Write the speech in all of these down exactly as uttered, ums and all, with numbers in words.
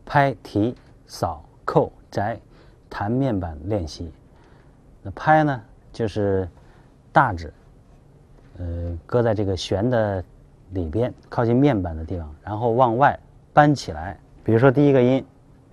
拍、提、扫、扣、摘、弹面板练习。那拍呢，就是大指，呃，搁在这个弦的里边，靠近面板的地方，然后往外扳起来。比如说第一个音，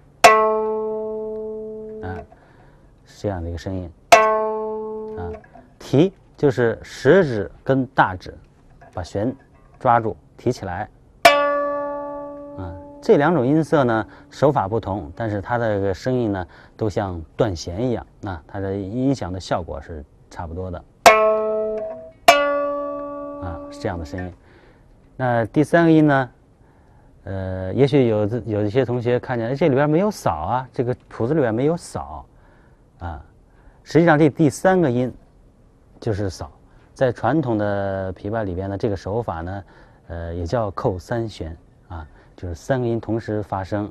啊，是这样的一个声音。啊，提就是食指跟大指把弦抓住，提起来。啊，这两种音色呢，手法不同，但是它的这个声音呢，都像断弦一样。那它的音响的效果是差不多的。啊，是这样的声音。那第三个音呢？呃，也许有有一些同学看见，哎，这里边没有扫啊，这个谱子里边没有扫，啊，实际上这第三个音就是扫。在传统的琵琶里边呢，这个手法呢，呃，也叫扣三弦啊，就是三个音同时发声。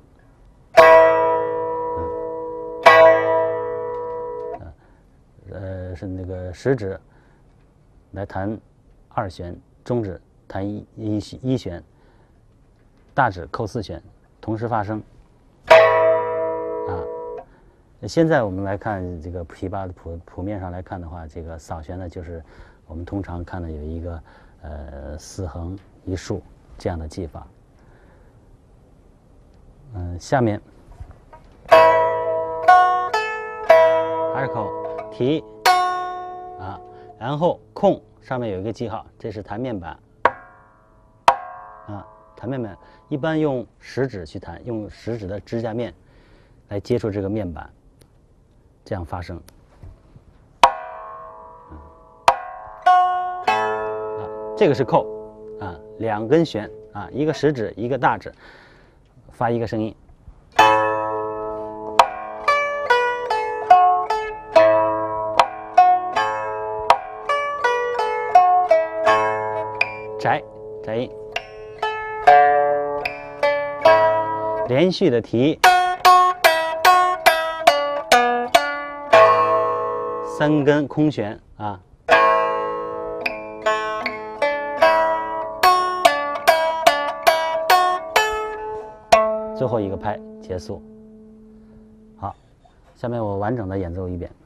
嗯，呃，是那个食指来弹二弦，中指弹一一一弦。大指扣四弦，同时发声。啊，现在我们来看这个琵琶的谱谱面上来看的话，这个扫弦呢，就是我们通常看的有一个呃四横一竖这样的技法。嗯、呃，下面二口提啊，然后空上面有一个记号，这是弹面板啊。弹面板一般用食指去弹，用食指的指甲面来接触这个面板，这样发声。啊，这个是扣啊，两根弦啊，一个食指，一个大指，发一个声音。摘，摘音。连续的提，三根空弦啊，最后一个拍结束。好，下面我完整的演奏一遍。